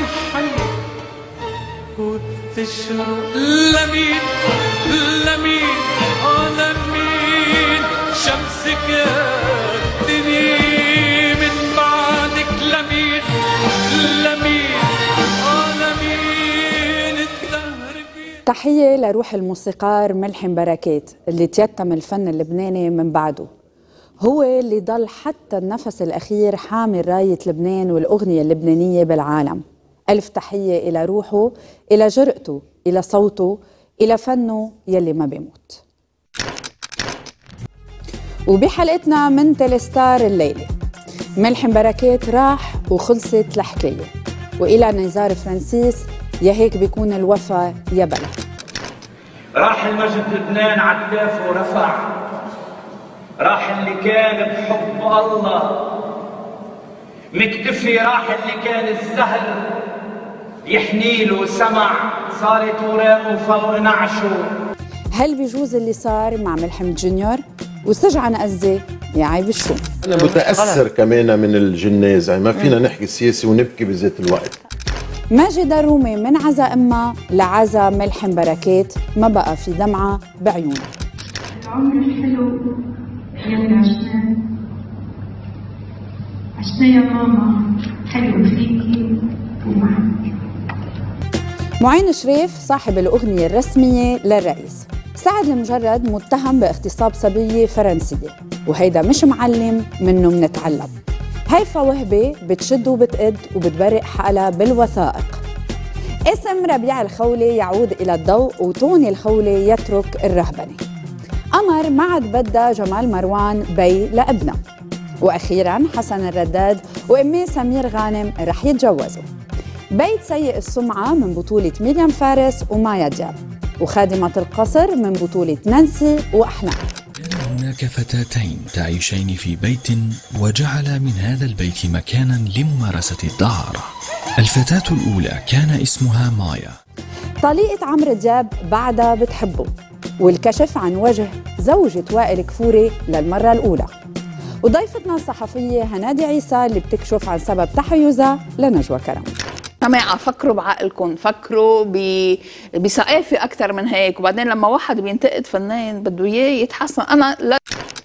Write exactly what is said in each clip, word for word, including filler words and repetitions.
حي وتشرق لمين لمين اه لمين شمسك يا دنيا من بعدك لمين لمين اه لمين الدهر بيه. تحية لروح الموسيقار ملحم بركات اللي تيتم الفن اللبناني من بعده، هو اللي ضل حتى النفس الأخير حامل راية لبنان والأغنية اللبنانية بالعالم. ألف تحية إلى روحه، إلى جرأته، إلى صوته، إلى فنه يلي ما بيموت. وبحلقتنا من تيليستار الليلة ملحم بركات راح وخلصت الحكاية، وإلى نزار فرانسيس يا هيك بيكون الوفا يا بلا. راح المجد لبنان عكتافه ورفع، راح اللي كان بحب الله مكتفي، راح اللي كان السهل يحنيله سمع، صارت وراقه فوق نعشه. هل بيجوز اللي صار مع ملحم جونيور؟ وسجعن قزي يا عيب الشو. أنا متأثر كمان من الجناز، يعني ما فينا نحكي سياسي ونبكي بذات الوقت. ماجد الرومي من عزا أمها لعزا ملحم بركات ما بقى في دمعة بعيونها. العمر الحلو يلي عشناه عشناه يا ماما، حلو فيكي ومعك. معين شريف صاحب الأغنية الرسمية للرئيس سعد المجرد متهم باغتصاب صبية فرنسية، وهيدا مش معلم منه منتعلم. هيفا وهبي بتشد وبتقد وبتبرق حالها بالوثائق. اسم ربيع الخولي يعود إلى الضوء، وتوني الخولي يترك الرهبنة. قمر ما عاد بدها جمال مروان بي لابنها. وأخيراً حسن الرداد وأمي سمير غانم رح يتجوزوا. بيت سيء السمعة من بطولة ميريام فارس ومايا دياب، وخادمة القصر من بطولة نانسي وأحلام. كان هناك فتاتين تعيشين في بيت، وجعل من هذا البيت مكانا لممارسة الدعارة. الفتاة الأولى كان اسمها مايا. طليقة عمرو دياب بعدها بتحبه، والكشف عن وجه زوجة وائل كفوري للمرة الأولى. وضيفتنا الصحفية هنادي عيسى اللي بتكشف عن سبب تحيزها لنجوى كرم. جماعة فكروا بعقلكم، فكروا بثقافة أكثر من هيك، وبعدين لما واحد بينتقد فنان بده إياه يتحسن. أنا لا.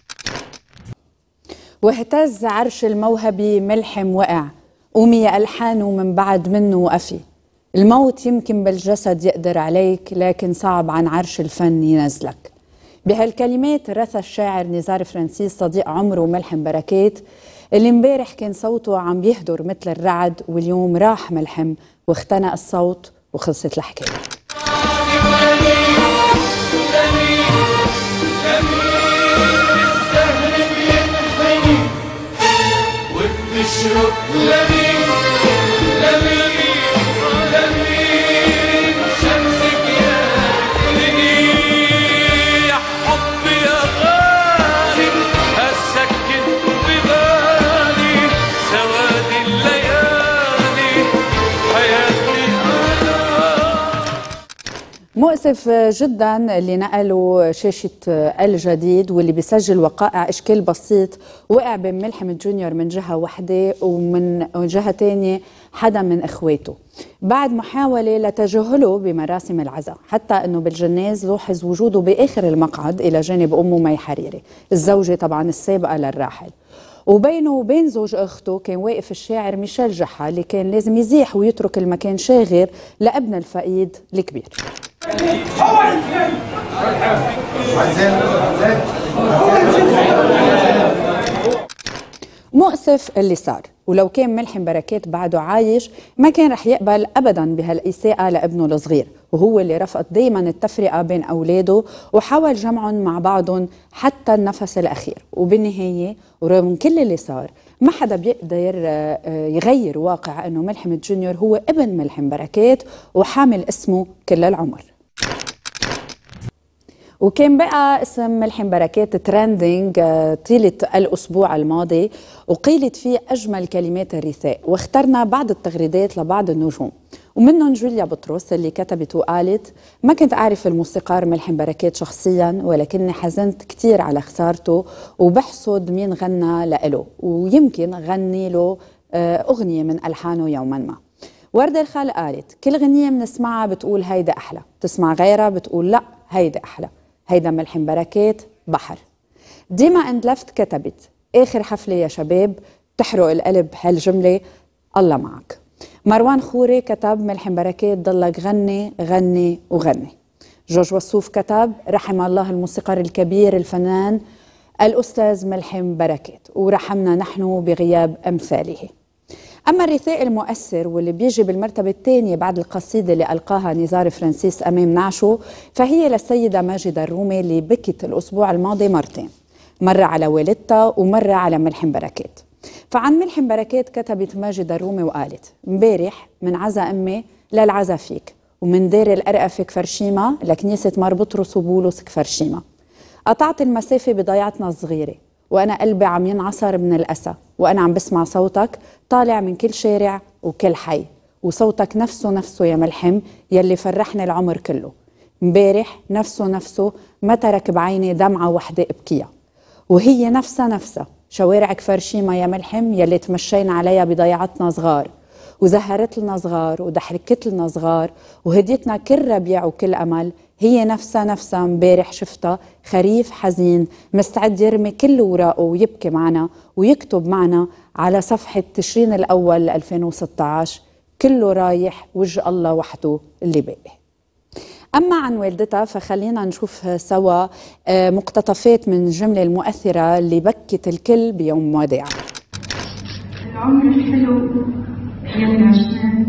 واهتز عرش الموهبي ملحم وقع، قومي ألحانه من بعد منه وقفي. الموت يمكن بالجسد يقدر عليك، لكن صعب عن عرش الفن ينزلك. بهالكلمات رثى الشاعر نزار فرانسيس صديق عمره ملحم بركات، اللي امبارح كان صوته عم بيهدر مثل الرعد، واليوم راح ملحم واختنق الصوت وخلصت الحكاية. مؤسف جدا اللي نقلوا شاشة الجديد، واللي بيسجل وقائع اشكال بسيط وقع بين ملحم جونيور من جهة واحدة، ومن جهة تانية حدا من اخواته بعد محاولة لتجاهله بمراسم العزاء، حتى انه بالجناز لوحظ وجوده باخر المقعد الى جانب امه مي حريري الزوجة طبعا السابقة للراحل. وبينه وبين زوج اخته كان واقف الشاعر ميشيل جحا، اللي كان لازم يزيح ويترك المكان شاغر لابن الفقيد الكبير. مؤسف اللي صار، ولو كان ملحم بركات بعده عايش ما كان رح يقبل أبدا بهالإساءة لابنه الصغير، وهو اللي رفض دايما التفرقة بين أولاده وحاول جمعهم مع بعضهم حتى النفس الأخير. وبالنهاية ورغم كل اللي صار ما حدا بيقدر يغير واقع أنه ملحم جونيور هو ابن ملحم بركات وحامل اسمه كل العمر. وكان بقى اسم ملحم بركات ترندينج طيلة الأسبوع الماضي، وقيلت فيه أجمل كلمات الرثاء، واخترنا بعض التغريدات لبعض النجوم، ومنهم جوليا بطرس اللي كتبت وقالت: ما كنت أعرف الموسيقار ملحم بركات شخصيا، ولكني حزنت كتير على خسارته وبحصد مين غنى لإله، ويمكن غني له أغنية من ألحانه يوما ما. وردة الخال قالت كل غنية بنسمعها بتقول هيدا أحلى، تسمع غيرها بتقول لا هيدا أحلى، هيدا ملحم بركات بحر. ديما اندلفت كتبت آخر حفلة يا شباب تحرق القلب هالجملة الله معك. مروان خوري كتب ملحم بركات ضلك غني غني وغني. جورج وصوف كتب رحم الله الموسيقار الكبير الفنان الأستاذ ملحم بركات ورحمنا نحن بغياب أمثاله. أما الرثاء المؤثر واللي بيجي بالمرتبة الثانية بعد القصيدة اللي ألقاها نزار فرانسيس أمام نعشو فهي للسيدة ماجدة الرومي اللي بكت الأسبوع الماضي مرتين، مرة على والدتها ومرة على ملحم بركات. فعن ملحم بركات كتبت ماجدة الرومي وقالت امبارح من عزا أمي للعزا فيك ومن دير الأرقف كفرشيمة لكنيسة مار بطرس وبولس كفرشيمة. قطعت المسافة بضيعتنا الصغيرة وأنا قلبي عم ينعصر من الأسى وأنا عم بسمع صوتك طالع من كل شارع وكل حي، وصوتك نفسه نفسه يا ملحم يلي فرحني العمر كله. امبارح نفسه نفسه ما ترك بعيني دمعة وحدة ابكيها، وهي نفسها نفسها شوارع كفرشيمة يا ملحم يلي تمشينا عليها بضيعتنا صغار وزهرت لنا صغار ودحركت لنا صغار وهديتنا كل ربيع وكل أمل. هي نفسها نفسها امبارح شفتها خريف حزين مستعد يرمي كل وراءه ويبكي معنا ويكتب معنا على صفحة تشرين الأول ألفين وستة عشر كله رايح وجه الله وحده اللي باقي. أما عن والدتها فخلينا نشوف سوا مقتطفات من الجملة المؤثرة اللي بكت الكل بيوم وداعها. العمر الحلو يلي عشناه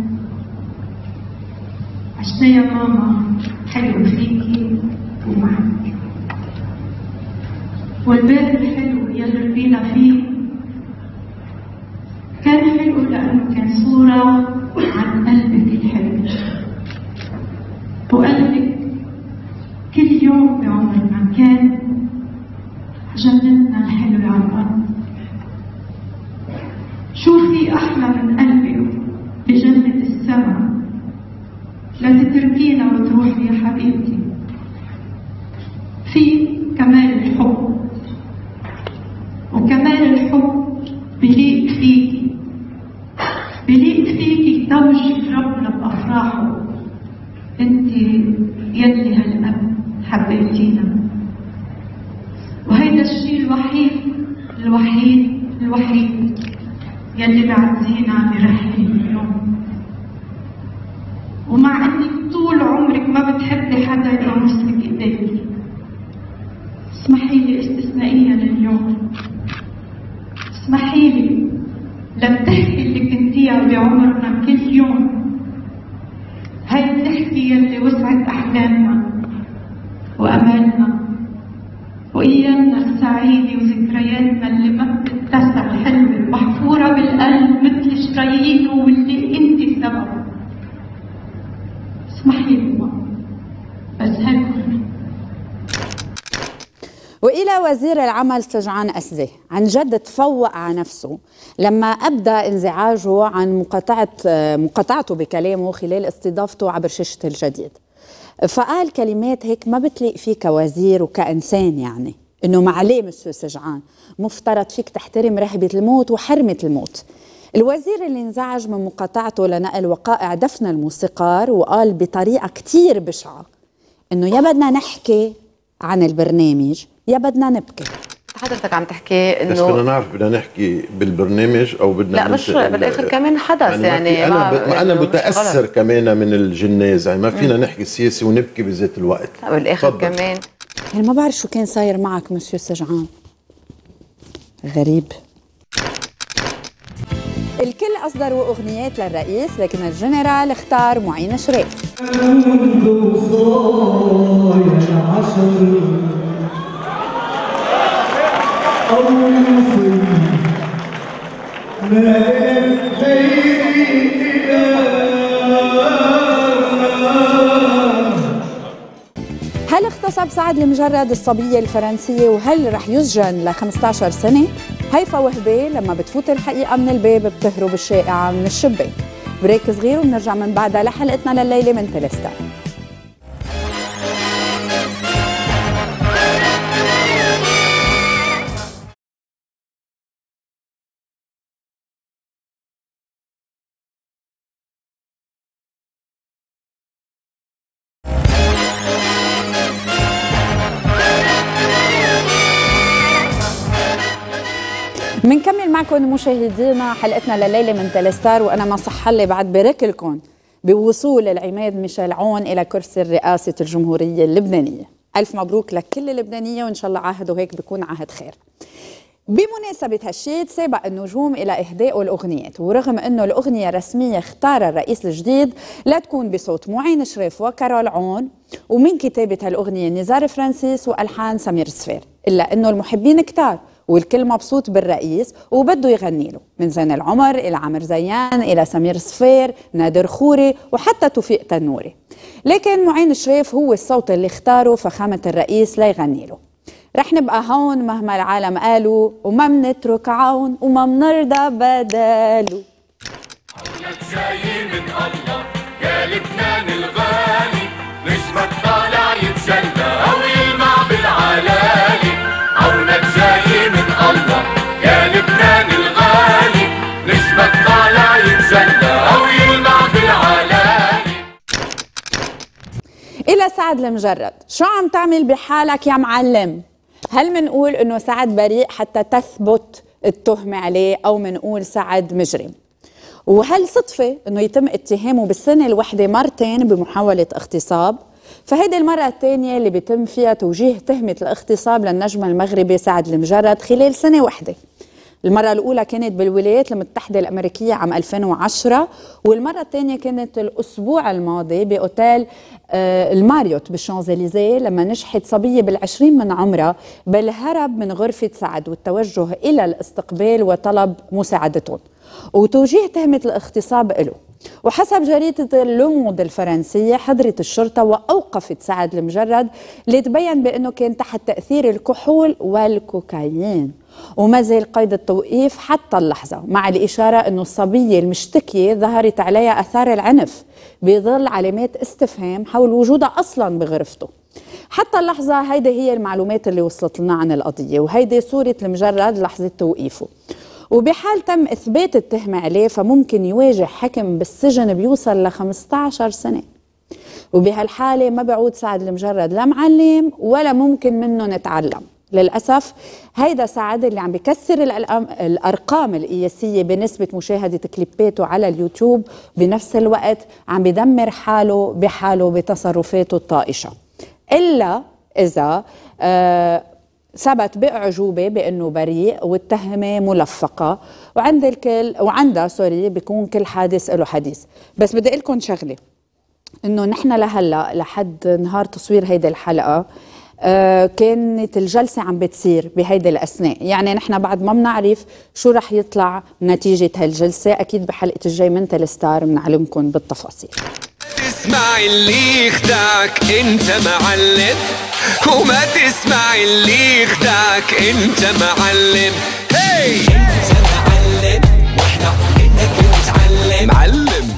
عشناه يا ماما حلو فيكي ومعك، والباب الحلو يلي ربينا فيه كان حلو لأنه كان صورة عن قلبك الحلو، وقلبك كل يوم بعمرنا كان جنتنا الحلوة على الأرض. شو في أحلى من قلبك بجنة السماء لا تتركينا وتروحي يا حبيبتي. في كمال الحب، وكمال الحب بليق فيكي بليق فيكي توجي ربنا بأفراحه. انت يلي هالقد حبيتينا، وهيدا الشيء الوحيد الوحيد الوحيد يلي بعزينا برحلة اليوم. ومع انك طول عمرك ما بتحبي حدا يمسك ايديك، اسمحي لي استثنائيا اليوم، اسمحي لي لتحكي اللي كنتيها بعمرنا كل يوم. هاي الضحكة يلي وسعت احلامنا وامالنا وايامنا السعيدة وذكرياتنا اللي ما بتتسع حلوة محفورة بالقلب مثل شرايينه واللي انت سببه. اسمحي لي ماما بس هيك. وإلى وزير العمل سجعان أسدي عن جد تفوق على نفسه لما أبدأ انزعاجه عن مقاطعة مقاطعته بكلامه خلال استضافته عبر شاشة الجديد. فقال كلمات هيك ما بتليق فيه كوزير وكإنسان، يعني إنه معليه مسيو سجعان مفترض فيك تحترم رهبة الموت وحرمة الموت. الوزير اللي انزعج من مقاطعته لنقل وقائع دفن الموسيقار وقال بطريقة كتير بشعة إنه يا بدنا نحكي عن البرنامج يا بدنا نبكي. حضرتك عم تحكي انه بس بدنا نعرف بدنا نحكي بالبرنامج او بدنا لا مش بالاخر كمان حدث يعني, يعني انا ب... انا متاثر غلط. كمان من الجنازه، يعني ما فينا م. نحكي سياسي ونبكي بذات الوقت. بالاخر فضل. كمان يعني ما بعرف شو كان صاير معك مسيو سجعان، غريب. الكل أصدروا أغنيات للرئيس لكن الجنرال اختار معين شريف. هل اغتصب سعد المجرد الصبية الفرنسية وهل رح يسجن ل خمسة عشر سنة؟ هيفا وهبي لما بتفوت الحقيقة من الباب بتهرب الشائعة من الشباك. بريك صغير وبنرجع من بعدها لحلقتنا لليلة من تلستان. بنكمل معكم مشاهدينا حلقتنا لليله من تلستار، وانا ما صح لي بعد باركلكم بوصول العماد ميشيل عون الى كرسي رئاسه الجمهوريه اللبنانيه. الف مبروك لكل اللبنانيه، وان شاء الله عهد وهيك بيكون عهد خير. بمناسبة هالشيء تسابق النجوم إلى إهداء الأغنيات، ورغم أنه الأغنية الرسمية اختار الرئيس الجديد لا تكون بصوت معين شريف وكارول عون ومن كتابة هالأغنية نزار فرانسيس وألحان سمير صفير، إلا أنه المحبين كتار والكل مبسوط بالرئيس وبده يغني له، من زين العمر إلى عمر زيان إلى سمير صفير، نادر خوري وحتى توفيق تنوري. لكن معين شريف هو الصوت اللي اختاره فخامة الرئيس ليغني له. رح نبقى هون مهما العالم قالوا، وما منترك عون وما منرضى بداله. عونك جاي من الله يا لبنان الغالي، نجمك طالع يتجلى او يلمع بالعلالي. عونك جاي من الله يا لبنان الغالي، نجمك طالع يتجلى او يلمع بالعلالي. إلى سعد المجرد، شو عم تعمل بحالك يا معلم؟ هل منقول انه سعد بريء حتى تثبت التهمة عليه، او منقول سعد مجرم؟ وهل صدفة انه يتم اتهامه بالسنة الوحدة مرتين بمحاولة اغتصاب؟ فهيدي المرة الثانية اللي بيتم فيها توجيه تهمة الاغتصاب للنجم المغربي سعد المجرد خلال سنة واحدة. المرة الأولى كانت بالولايات المتحدة الأمريكية عام ألفين وعشرة، والمرة الثانية كانت الأسبوع الماضي بأوتيل آه الماريوت بالشانزليزيه، لما نجحت صبية بالعشرين من عمرها بالهرب من غرفة سعد والتوجه إلى الاستقبال وطلب مساعدتهم، وتوجيه تهمة الاغتصاب له. وحسب جريدة لوموند الفرنسية حضرت الشرطة وأوقفت سعد المجرد لتبين بأنه كان تحت تأثير الكحول والكوكايين، وما زال قيد التوقيف حتى اللحظة، مع الإشارة أنه الصبية المشتكية ظهرت عليها أثار العنف بظل علامات استفهام حول وجودها أصلا بغرفته. حتى اللحظة هيدي هي المعلومات اللي وصلت لنا عن القضية، وهيدي صورة المجرد لحظة توقيفه. وبحال تم إثبات التهمة عليه فممكن يواجه حكم بالسجن بيوصل ل خمسة عشر سنة، وبهالحالة ما بعود سعد المجرد لا معلم ولا ممكن منه نتعلم. للأسف هيدا سعد اللي عم بكسر الأرقام القياسية بنسبة مشاهدة كليباته على اليوتيوب، بنفس الوقت عم بدمر حاله بحاله بتصرفاته الطائشة، إلا إذا آه ثبت بأعجوبة بأنه بريء والتهمة ملفقة، وعند الكل وعندها سوري بيكون كل حادث له حديث. بس بدي أقول لكم شغلة، إنه نحن لهلا لحد نهار تصوير هيدي الحلقة آه كانت الجلسة عم بتصير بهيدي الأثناء، يعني نحن بعد ما بنعرف شو رح يطلع نتيجة هالجلسة. أكيد بحلقة الجاي من تلستار بنعلمكم بالتفاصيل. تسمع اللي يخدعك انت معلم، وما تسمع اللي يخدعك انت معلم. هي انت معلم واحنا بدك نتعلم معلم.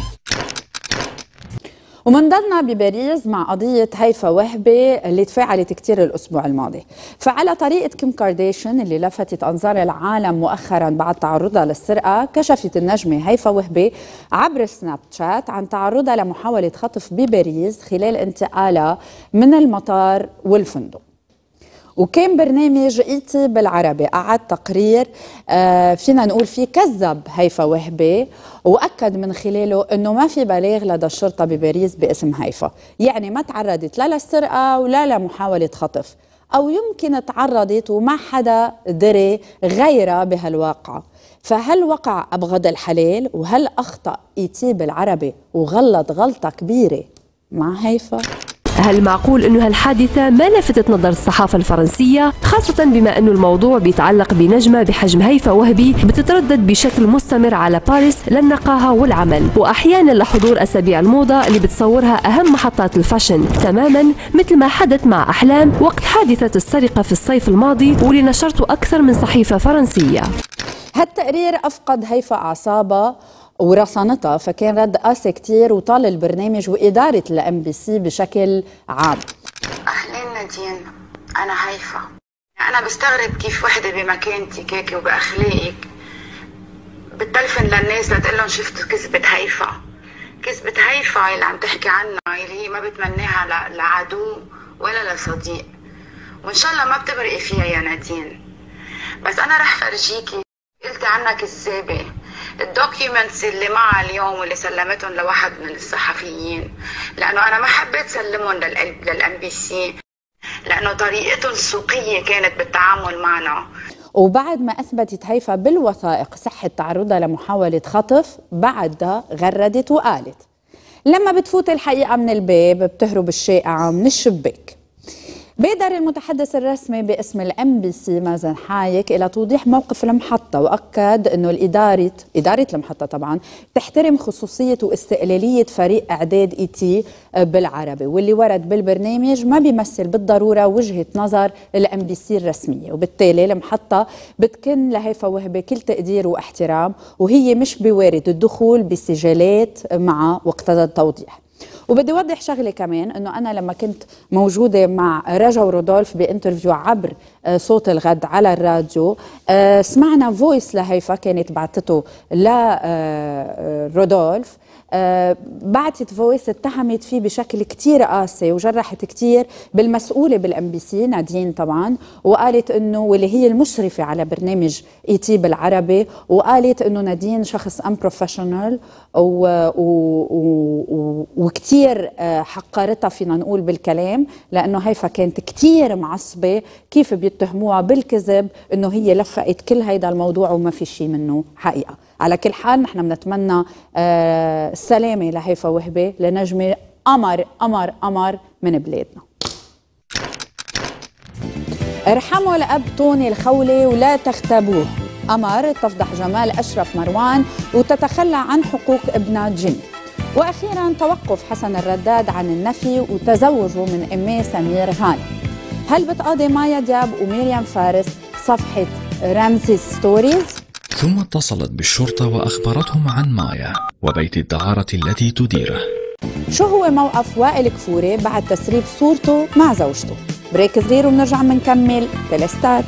ومنضلنا بباريس مع قضية هيفا وهبي اللي تفاعلت كتير الأسبوع الماضي. فعلى طريقة كيم كارديشن اللي لفتت أنظار العالم مؤخرا بعد تعرضها للسرقة، كشفت النجمة هيفا وهبي عبر سناب شات عن تعرضها لمحاولة خطف بباريس خلال انتقالها من المطار والفندق. وكان برنامج ايتي بالعربي قعد تقرير آه فينا نقول فيه كذب هيفا وهبي، واكد من خلاله انه ما في بلاغ لدى الشرطه بباريس باسم هيفا، يعني ما تعرضت لا للسرقه ولا لمحاوله خطف، او يمكن تعرضت وما حدا دري غيرها بهالواقعه. فهل وقع ابغض الحلال؟ وهل اخطا ايتي بالعربي وغلط غلطه كبيره مع هيفا؟ هل معقول أنه هالحادثة ما لفتت نظر الصحافة الفرنسية، خاصة بما أنه الموضوع بيتعلق بنجمة بحجم هيفا وهبي بتتردد بشكل مستمر على باريس للنقاهة والعمل، وأحيانا لحضور أسابيع الموضة اللي بتصورها أهم محطات الفاشن، تماما مثل ما حدث مع أحلام وقت حادثة السرقة في الصيف الماضي واللي نشرته أكثر من صحيفة فرنسية. هالتقرير أفقد هيفا أعصابها ورصانتها، فكان رد قاسي كتير وطال البرنامج وإدارة الام بي سي بشكل عام. أهلين نادين، أنا هيفا. أنا بستغرب كيف وحدة بمكانتك هيك وبأخلاقك بتلفن للناس لتقلن شفت كذبة هيفا، كذبة هيفا اللي عم تحكي عنها اللي هي ما بتمناها لعدو ولا لصديق، وإن شاء الله ما بتبرقي فيها يا نادين. بس أنا رح فرجيكي حكيتي عنها كذابة. الدوكيومنتس اللي معها اليوم واللي سلمتهم لواحد من الصحفيين، لأنه أنا ما حبيت سلمهم للأم بي سي لأنه طريقتهم السوقية كانت بالتعامل معنا. وبعد ما أثبتت هيفا بالوثائق صحة تعرضها لمحاولة خطف، بعدها غردت وقالت لما بتفوت الحقيقة من الباب بتهرب الشائعة من الشباك. بادر المتحدث الرسمي باسم الام بي سي مازن حايك الى توضيح موقف المحطه، واكد انه الاداره اداره المحطه طبعا تحترم خصوصيه واستقلاليه فريق اعداد اي تي بالعربي، واللي ورد بالبرنامج ما بيمثل بالضروره وجهه نظر الام بي سي الرسميه، وبالتالي المحطه بتكن لهيفا وهبه كل تقدير واحترام، وهي مش بوارد الدخول بسجالات مع واقتضى التوضيح. وبدي اوضح شغله كمان، انه انا لما كنت موجوده مع رجا ورودولف بانترفيو عبر صوت الغد على الراديو، سمعنا فويس لهيفا كانت بعتته لرودولف، أه بعتت فويس اتهمت فيه بشكل كتير قاسي وجرحت كتير بالمسؤولة بالام بي سي نادين طبعا، وقالت انه واللي هي المشرفة على برنامج اي تي بالعربي، وقالت انه نادين شخص ام بروفيشنال وكتير حقرتها فينا نقول بالكلام، لانه هيفا كانت كتير معصبة كيف بيتهموها بالكذب انه هي لفقت كل هيدا الموضوع وما في شيء منه حقيقة. على كل حال نحن بنتمنى آه السلامة لهيفا وهبة، لنجمة قمر قمر قمر من بلادنا. ارحموا الأب طوني الخولي ولا تغتابوه. قمر تفضح جمال أشرف مروان وتتخلى عن حقوق ابنها جيمي. وأخيرا توقف حسن الرداد عن النفي وتزوجه من أمي سمير هاني. هل بتقاضي مايا دياب وميريام فارس صفحة رمزيز ستوريز؟ ثم اتصلت بالشرطة وأخبرتهم عن مايا وبيت الدعارة التي تديره. شو هو موقف وائل كفوري بعد تسريب صورته مع زوجته؟ بريك صغير وبنرجع بنكمل تلستار.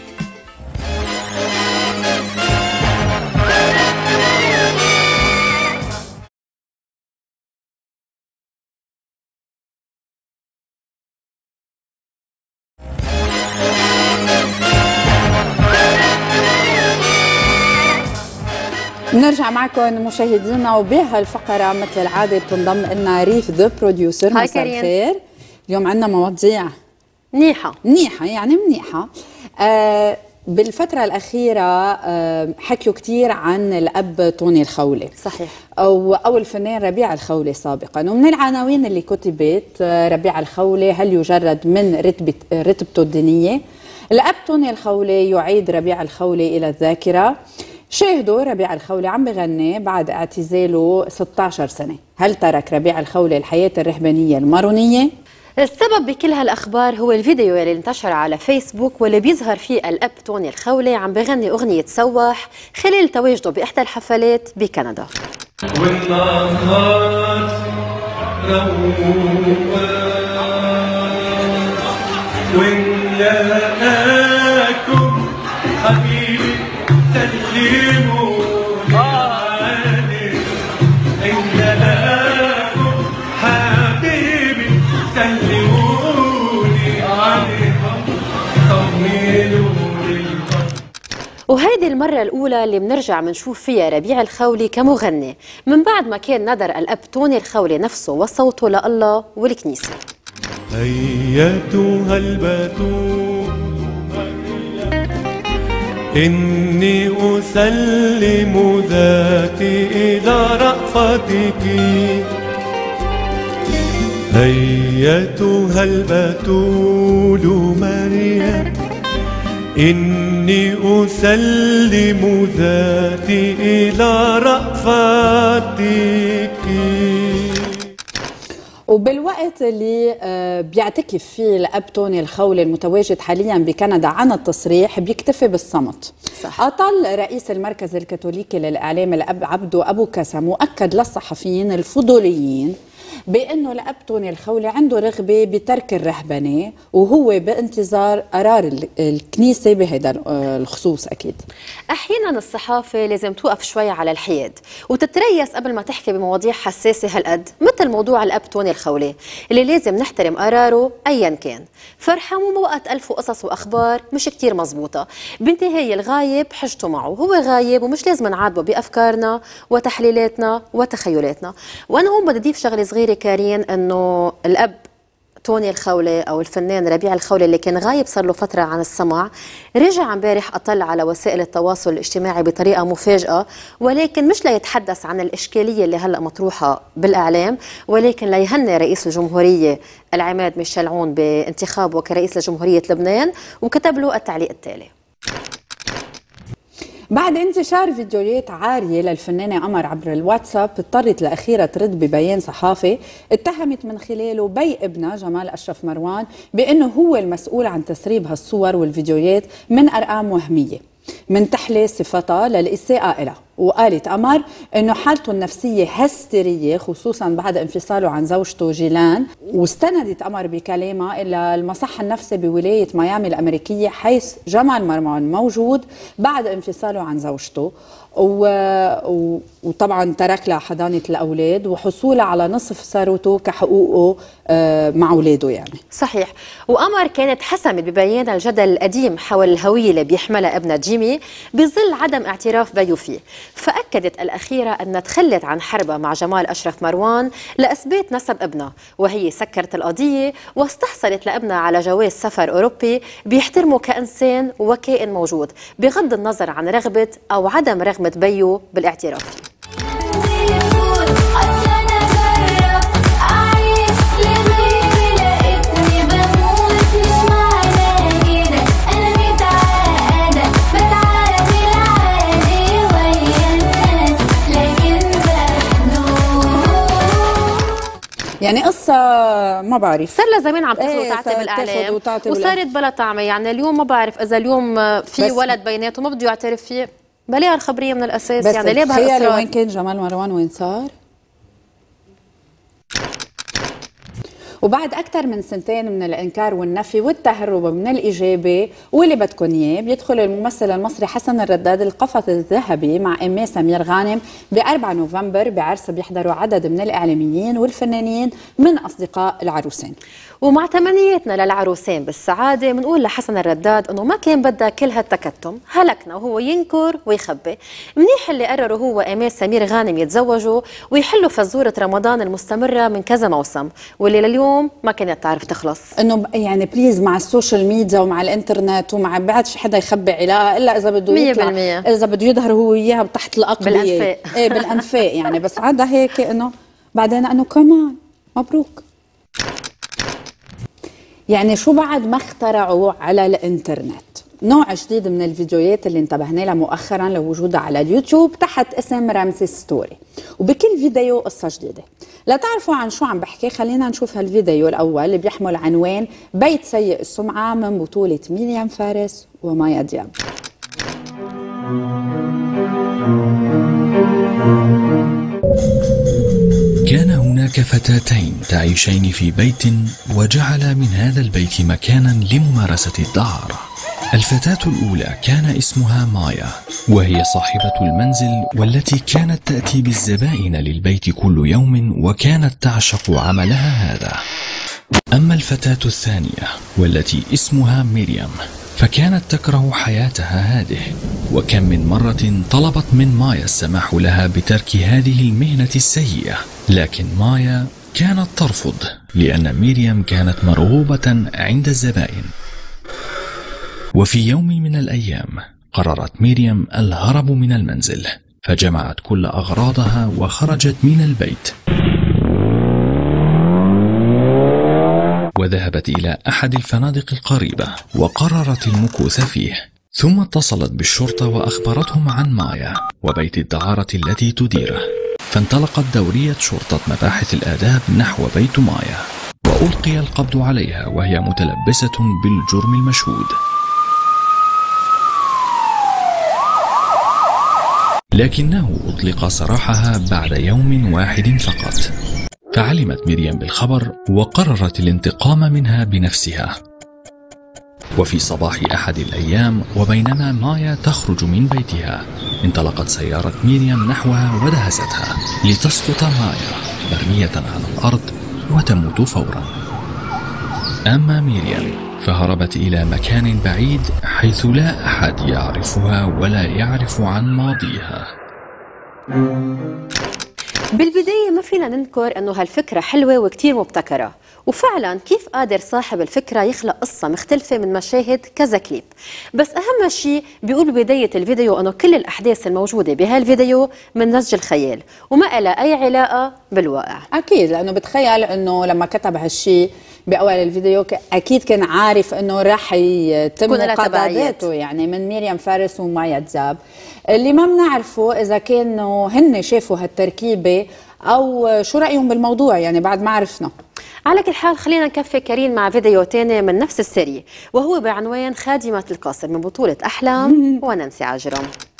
نرجع معكم مشاهدينا، وبهالفقرة مثل العادة بتنضم لنا ريف ذا بروديوسر. مساء الخير. اليوم عندنا مواضيع منيحة منيحة يعني منيحة. آه بالفترة الأخيرة آه حكيوا كتير عن الأب طوني الخولي. صحيح. أو, أو الفنان ربيع الخولي سابقا، ومن العناوين اللي كتبت آه ربيع الخولي هل يجرد من رتبة رتبته الدينية؟ الأب طوني الخولي يعيد ربيع الخولي إلى الذاكرة. شاهدوا ربيع الخولي عم بغني بعد اعتزاله ستة عشر سنة. هل ترك ربيع الخولي الحياة الرهبانية المارونية؟ السبب بكل هالأخبار هو الفيديو اللي انتشر على فيسبوك واللي بيظهر فيه الأب طوني الخولي عم بغني أغنية سواح خلال تواجده بإحدى الحفلات بكندا. والنهار وياكم حبيبي سلموا علي إنكم حبيبي سلموني عليكم طمنوا. وهيدي المرة الأولى اللي بنرجع بنشوف فيها ربيع الخولي كمغني من بعد ما كان ندر الأب طوني الخولي نفسه وصوته لله والكنيسة. أيتها البتول إني أسلم ذاتي إلى رأفتك. أيتها البتول مريم إني أسلم ذاتي إلى رأفتك. وبالوقت اللي بيعتكف فيه الأب طوني الخولي المتواجد حاليا بكندا عن التصريح بيكتفي بالصمت. صح. أطل رئيس المركز الكاثوليكي للإعلام الأب عبدو أبو كسم وأكد للصحفيين الفضوليين بأنه الأب توني الخولي عنده رغبة بترك الرهبنة وهو بانتظار قرار الكنيسة بهذا الخصوص. أكيد أحيانا الصحافة لازم توقف شوي على الحياد وتتريس قبل ما تحكي بمواضيع حساسة هالقد، مثل موضوع الأب توني الخولي اللي لازم نحترم قراره أيا كان. فرحة ووقت ألف قصص وأخبار مش كتير مزبوطة، بالنهاية الغايب حجته معه، هو غايب ومش لازم نعاتبه بأفكارنا وتحليلاتنا وتخيلاتنا. وأنا هون بدي أضيف شغلة صغيرة كارين، أنه الأب توني الخولي أو الفنان ربيع الخولي اللي كان غايب صار له فترة عن السمع، رجع امبارح أطلع على وسائل التواصل الاجتماعي بطريقة مفاجئة، ولكن مش ليتحدث عن الإشكالية اللي هلأ مطروحة بالإعلام، ولكن ليهني رئيس الجمهورية العماد ميشيل عون بانتخابه كرئيس لجمهورية لبنان، وكتب له التعليق التالي: بعد انتشار فيديوهات عارية للفنانة قمر عبر الواتساب، اضطرت الأخيرة ترد ببيان صحافي اتهمت من خلاله بي ابنها جمال أشرف مروان بأنه هو المسؤول عن تسريب هالصور والفيديوهات من أرقام وهمية من تحلي صفتها للإساءة إلها. وقالت قمر انه حالته النفسيه هستيريه خصوصا بعد انفصاله عن زوجته جيلان، واستندت قمر بكلامها الى المصح النفسي بولايه ميامي الامريكيه حيث جمال مروان موجود بعد انفصاله عن زوجته، و... و... وطبعا ترك لها حضانه الاولاد وحصوله على نصف ثروته كحقوقه مع اولاده. يعني صحيح. وقمر كانت حسمت ببيان الجدل القديم حول الهويه اللي بيحملها ابنها جيمي بظل عدم اعتراف بيه فيه، فأكدت الأخيرة أن تخلت عن حربها مع جمال أشرف مروان لإثبات نسب ابنها، وهي سكرت القضية واستحصلت لابنها على جواز سفر أوروبي بيحترمه كإنسان وكائن موجود بغض النظر عن رغبة أو عدم رغبة بيه بالاعتراف فيه. يعني قصة ما بعرف صار لها زمان عم تاخذ ايه وتعطي بالاعلام وصارت بلا طعمه. يعني اليوم ما بعرف اذا اليوم في ولد بيناتهم ما بده يعترف فيه، بلاها الخبريه من الاساس. يعني ليه بهالاصرار؟ وين كان جمال مروان وين صار؟ وبعد أكثر من سنتين من الإنكار والنفي والتهرب من الإجابة واللي بدكن إياه، بيدخل الممثل المصري حسن الرداد القفص الذهبي مع إيمي سمير غانم ب أربعة نوفمبر بعرس بيحضروا عدد من الإعلاميين والفنانين من أصدقاء العروسين. ومع تمنياتنا للعروسين بالسعادة بنقول لحسن الرداد انه ما كان بدها كل هالتكتم، هلكنا وهو ينكر ويخبي. منيح اللي قرروا هو وإيمي سمير غانم يتزوجوا ويحلوا فزورة رمضان المستمرة من كذا موسم واللي لليوم ما كانت تعرف تخلص. انه يعني بليز مع السوشيال ميديا ومع الانترنت ومع بعد في حدا يخبي علاقة الا اذا بده يطلع اذا بده يظهر هو اياها تحت الأقبية بالانفاق. ايه بالانفاق يعني، بس عادة هيك انه بعدين انه كمان مبروك. يعني شو بعد ما اخترعوا على الانترنت نوع جديد من الفيديوهات اللي انتبهنا لها مؤخرا لوجودها على اليوتيوب تحت اسم رمسي ستوري، وبكل فيديو قصة جديدة. لا تعرفوا عن شو عم بحكي؟ خلينا نشوف هالفيديو الأول اللي بيحمل عنوان بيت سيء السمعة من بطولة ميريام فارس ومايا دياب. كان هناك فتاتين تعيشين في بيت وجعل من هذا البيت مكانا لممارسة الدعارة. الفتاة الأولى كان اسمها مايا، وهي صاحبة المنزل والتي كانت تأتي بالزبائن للبيت كل يوم وكانت تعشق عملها هذا. أما الفتاة الثانية والتي اسمها ميريام فكانت تكره حياتها هذه، وكم من مرة طلبت من مايا السماح لها بترك هذه المهنة السيئة، لكن مايا كانت ترفض لأن ميريام كانت مرغوبة عند الزبائن. وفي يوم من الأيام قررت ميريام الهرب من المنزل، فجمعت كل أغراضها وخرجت من البيت وذهبت إلى أحد الفنادق القريبة وقررت المكوث فيه، ثم اتصلت بالشرطة وأخبرتهم عن مايا وبيت الدعارة التي تديره. فانطلقت دورية شرطة مباحث الآداب نحو بيت مايا وألقي القبض عليها وهي متلبسة بالجرم المشهود، لكنه أطلق سراحها بعد يوم واحد فقط. فعلمت مريم بالخبر وقررت الانتقام منها بنفسها. وفي صباح أحد الأيام وبينما مايا تخرج من بيتها انطلقت سيارة مريم نحوها ودهستها لتسقط مايا مرمية على الأرض وتموت فورا. أما مريم فهربت إلى مكان بعيد حيث لا أحد يعرفها ولا يعرف عن ماضيها. بالبداية ما فينا ننكر أنه هالفكرة حلوة وكتير مبتكرة، وفعلا كيف قادر صاحب الفكرة يخلق قصة مختلفة من مشاهد كذا كليب. بس أهم شيء بيقول ببداية الفيديو أنه كل الأحداث الموجودة بهالفيديو من نسج الخيال وما لها أي علاقة بالواقع. أكيد، لأنه بتخيل أنه لما كتب هالشيء بأول الفيديو أكيد كان عارف أنه راح يتم مقابلته يعني من مريم فارس ومايا دزاب. اللي ما بنعرفه إذا كانوا هن شافوا هالتركيبة أو شو رأيهم بالموضوع، يعني بعد ما عرفنا. على كل حال خلينا نكفي كريم مع فيديو تاني من نفس السيري وهو بعنوان خادمة القصر من بطولة أحلام ونانسي عجرم.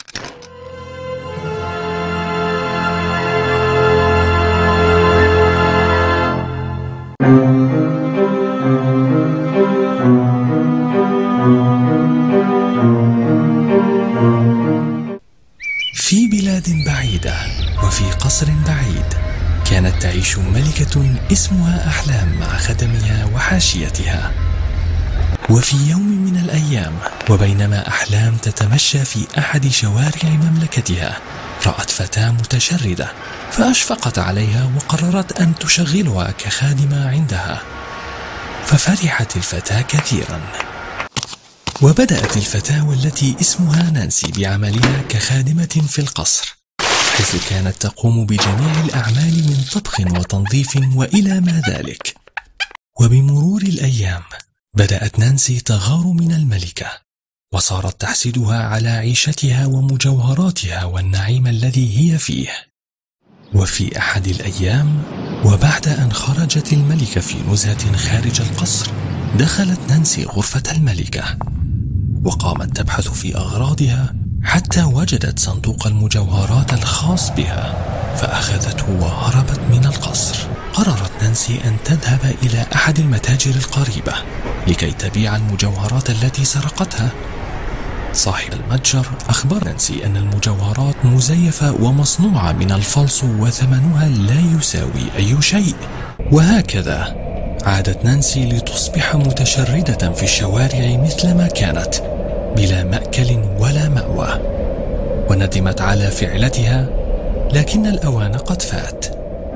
في بلاد بعيدة وفي قصر بعيد كانت تعيش ملكة اسمها أحلام مع خدمها وحاشيتها. وفي يوم من الأيام وبينما أحلام تتمشى في أحد شوارع مملكتها رأت فتاة متشردة فأشفقت عليها وقررت أن تشغلها كخادمة عندها. ففرحت الفتاة كثيرا وبدأت الفتاة والتي اسمها نانسي بعملها كخادمة في القصر، حيث كانت تقوم بجميع الأعمال من طبخ وتنظيف وإلى ما ذلك. وبمرور الأيام بدأت نانسي تغار من الملكة وصارت تحسدها على عيشتها ومجوهراتها والنعيم الذي هي فيه. وفي أحد الأيام وبعد أن خرجت الملكة في نزهة خارج القصر دخلت نانسي غرفة الملكة وقامت تبحث في أغراضها حتى وجدت صندوق المجوهرات الخاص بها فأخذته وهربت من القصر. قررت نانسي أن تذهب إلى أحد المتاجر القريبة لكي تبيع المجوهرات التي سرقتها. صاحب المتجر أخبر نانسي أن المجوهرات مزيفة ومصنوعة من الفلس وثمنها لا يساوي أي شيء. وهكذا عادت نانسي لتصبح متشردة في الشوارع مثلما كانت بلا مأكل ولا مأوى، وندمت على فعلتها لكن الأوان قد فات.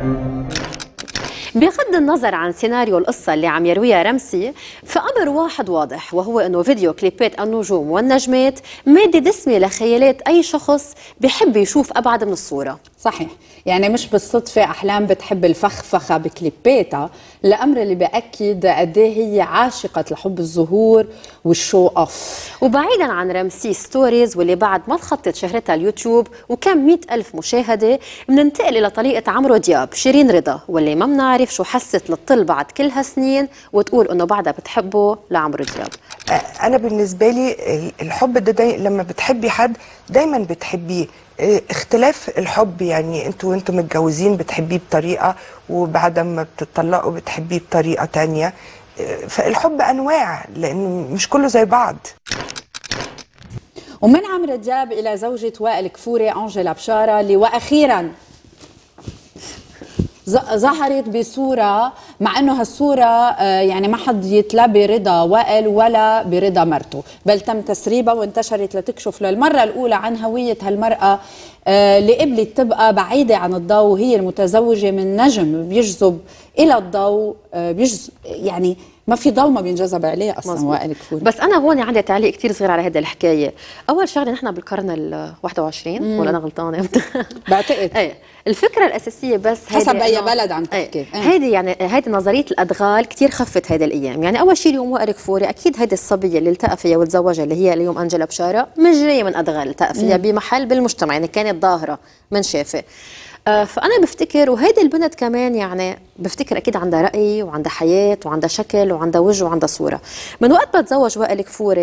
بغض النظر عن سيناريو القصة اللي عم يرويها رمسي، فأمر واحد واضح وهو أنه فيديو كليبات النجوم والنجمات مادة دسمة لخيالات أي شخص بيحب يشوف أبعد من الصورة. صحيح، يعني مش بالصدفة أحلام بتحب الفخفخة بكليباتها، الأمر اللي بأكد قديه هي عاشقة لحب الظهور والشو أوف. وبعيدا عن رمسي ستوريز واللي بعد ما تخطت شهرتها اليوتيوب وكم مئة ألف مشاهدة، بننتقل إلى طليقة عمرو دياب شيرين رضا، واللي ما بنعرف شو حست للطل بعد كل هالسنين وتقول إنه بعدها بتحبه لعمرو دياب. أنا بالنسبة لي الحب ده داي لما بتحبي حد دايما بتحبيه، اختلاف الحب يعني انتوا وانتوا متجوزين بتحبيه بطريقة وبعد ما بتطلقوا بتحبيه بطريقة تانية، فالحب أنواع لأنه مش كله زي بعض. ومن عمرو دياب إلى زوجة وائل كفوري أنجلا بشارة اللي وأخيرا ظهرت بصورة، مع انه هالصورة يعني ما حد يتلا برضا وائل ولا برضا مرته، بل تم تسريبها وانتشرت لتكشف للمرة الأولى عن هوية هالمرأة اللي قبلت تبقى بعيدة عن الضوء، وهي المتزوجة من نجم بيجذب إلى الضوء، بيجذب يعني ما في ضوء ما بينجذب عليه اصلا وائل كفوري. بس انا هون عندي تعليق كثير صغير على هذه الحكايه. اول شغله نحن بالقرن ال واحد وعشرين ولا انا غلطانه؟ بعتقد ايه الفكره الاساسيه بس حسب اي بلد عم تحكي. ايه هيدي يعني هيدي نظريه الادغال كثير خفت هيدي الايام. يعني اول شيء اليوم وائل كفوري اكيد هيدي الصبيه اللي التقى فيها وتزوجها اللي هي اليوم انجلا بشاره مش جايه من ادغال، التقى فيها بمحل بالمجتمع، يعني كانت ظاهره من شافه. آه فأنا بفتكر وهيدي البنت كمان يعني بفتكر أكيد عندها رأي وعندها حياة وعندها شكل وعندها وجه وعندها صورة. من وقت ما تزوج وائل كفوري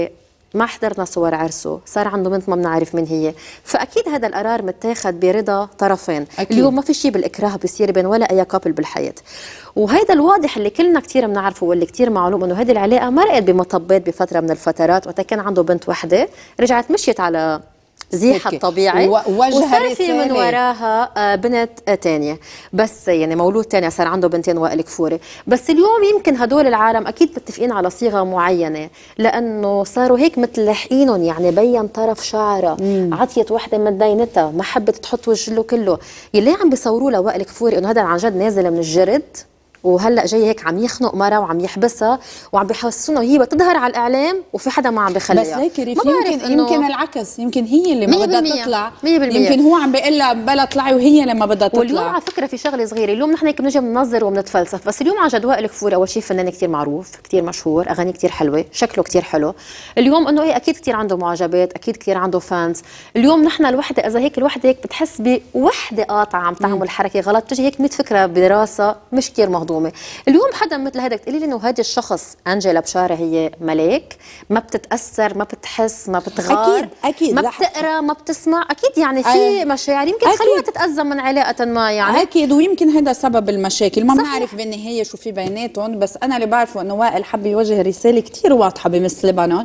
ما حضرنا صور عرسه، صار عنده بنت ما بنعرف مين هي، فاكيد هذا القرار متاخذ برضا طرفين. أكيد. اليوم ما في شيء بالاكراه بيصير بين ولا اي كابل بالحياه، وهذا الواضح اللي كلنا كثير بنعرفه واللي كثير معلوم انه هذه العلاقه مرقت بمطبات بفتره من الفترات، وقت كان عنده بنت وحده رجعت مشيت على زيحة الطبيعي وصار في من وراها بنت تانية، بس يعني مولود تاني صار عنده بنتين وائل كفوري. بس اليوم يمكن هدول العالم اكيد متفقين على صيغه معينه، لانه صاروا هيك متلحقينهم، يعني بين طرف شعرها، عطيت وحده من دينتها، ما حبت تحط وجهه كله. يلي عم بيصوروا لوائل كفوري انه هذا عن جد نازل من الجرد، وهلا جاي هيك عم يخنق مرة وعم يحبسها وعم بيحسسونا هي بتظهر على الاعلام وفي حدا ما عم بخليها. بس هيك ريف يمكن يمكن العكس، يمكن هي اللي ما بدها تطلع، مية بالمية. يمكن هو عم بيقول لها بلا طلعي وهي اللي ما بدها تطلع. واليوم على فكره في شغله صغيره، اليوم نحن هيك بنجي بننظر وبنتفلسف، بس اليوم عن جد وائل كفوري اول شيء فنان كثير معروف، كثير مشهور، اغاني كثير حلوه، شكله كثير حلو. اليوم انه ايه اكيد كثير عنده معجبات، اكيد كثير عنده فانز. اليوم نحن الوحده اذا هيك الوحده هيك بتحس بوحده قاطعه عم تعمل حركه غلط، بتجي هيك مية فكره براسها مش كثير مهضومه. اليوم حدا مثل هذا تقولي لي انه هذا الشخص انجيلا بشاره هي ملاك، ما بتتاثر، ما بتحس، ما بتغار، اكيد اكيد ما بتقرا، ما بتسمع، اكيد يعني في أيه. مشاعر يمكن خليها تتأزم من علاقه ما يعني اكيد، ويمكن هذا سبب المشاكل، ما بنعرف بالنهايه شو في بيناتهم. بس انا اللي بعرفه انه وائل حب يوجه رساله كثير واضحه بمس لبنان،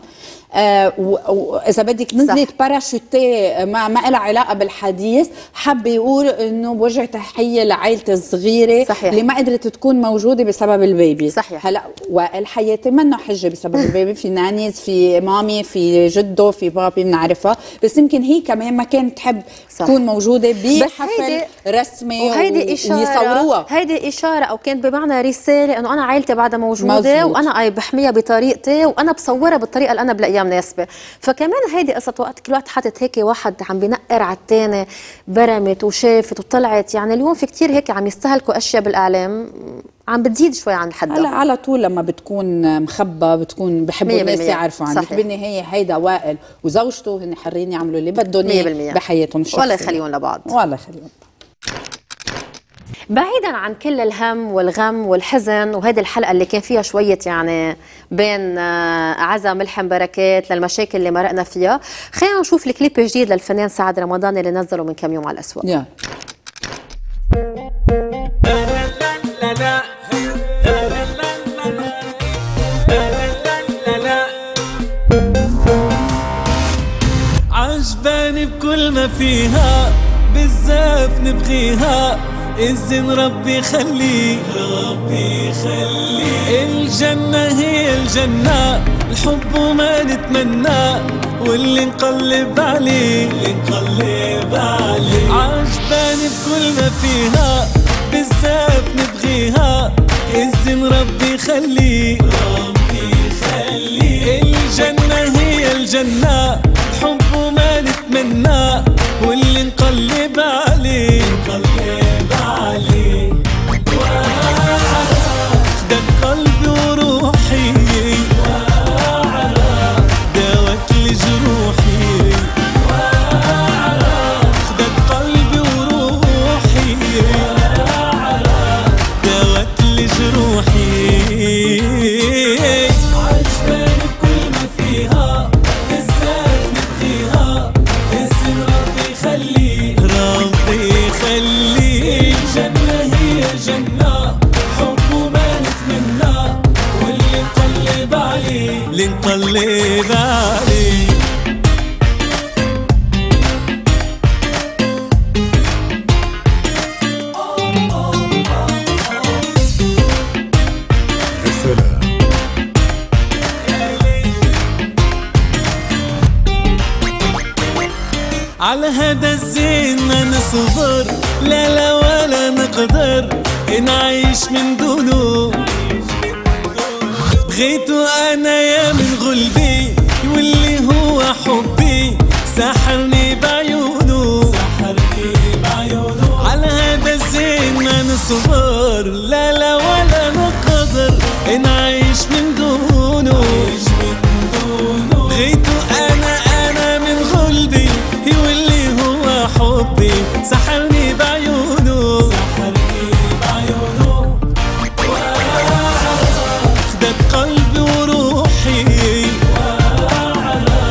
آه واذا بدك نزلت باراشوتي ما ما لها علاقه بالحديث، حب يقول انه بوجه تحيه لعائلتي الصغيره صحيح. اللي ما قدرت تكون موجوده بسبب البيبي. صحيح. هلا وائل حياتي منه حجه بسبب البيبي، في نانيز، في مامي، في جده، في بابي بنعرفها، بس يمكن هي كمان ما كانت تحب صح. تكون موجوده بحفل رسمي وهيدي اشاره ويصوروها. هيدي اشاره او كانت بمعنى رساله انه انا عائلتي بعدها موجوده مزبوط. وانا بحميها بطريقتي وانا بصورها بالطريقه اللي انا بلاقيها مناسبه. فكمان هيدي قصه وقت كل وقت حاطط هيك واحد عم بينقر على الثاني، برمت وشافت وطلعت، يعني اليوم في كثير هيك عم يستهلكوا اشياء بالاعلام عم بتزيد شوي عن حدها. هلا على طول لما بتكون مخبى بتكون بحبوا الناس يعرفوا عنك، بالنهايه هيدا وائل وزوجته هن حرين يعملوا اللي بدهم بحياتهم الشخصيه، ولا يخليهم لبعض ولا يخليهم. بعيدا عن كل الهم والغم والحزن، وهذه الحلقه اللي كان فيها شويه يعني بين عزا ملحم بركات للمشاكل اللي مرقنا فيها، خلينا نشوف الكليب الجديد للفنان سعد رمضان اللي نزله من كم يوم على الاسواق. yeah. عجباني بكل ما فيها، بالزاف نبغيها، إذن ربي خليه، ربي خليه. الجنة هي الجنة، الحب وما نتمنى، واللي نقلب عليه، اللي نقلب عليه. عجباني بكل ما فيها، بالزاف نبغيها، إذن ربي خليه، ربي خليه. الجنة هي الجنة، الحب وما نتمنى، واللي نقلب عليه، نقلب عليه. خدك قلبي وروحي، داوت لجروحي. خدك قلبي وروحي، داوت لجروحي. عجباني بكل ما فيها، بالذات نبغيها، اسم ربي خليه، ربي خليه. الجنة هي جنة، حب وما نتمنى، واللي نقلب عليه، اللي نقلب عليه. على هذا الزين ما نصبر، لا لا ولا نقدر نعيش من دونه. بغيته انا يا من غلبي، واللي هو حبي سحرني بعيونه، سحرني بعيونه. على هذا الزين ما نصبر، لا لا ولا نقدر نعيش من دونه. بغيته انا انا من غلبي، واللي هو حبي سحرني بعيونه، سحرني بعيونه. خدك قلبي وروحي،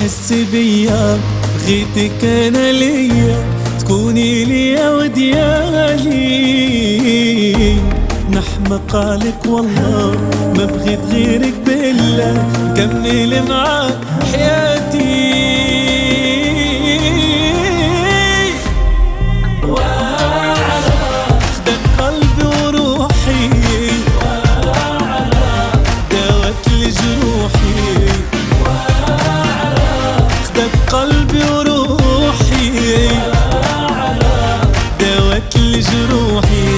تحسي بيا، بغيتك انا ليا تكوني ليا وديالي. نحمق عليك والله ما بغيت غيرك بالله، كمل معاك حياتي. خدك قلبي وروحي، داوت لجروحي. خدك قلبي وروحي، داوت لجروحي.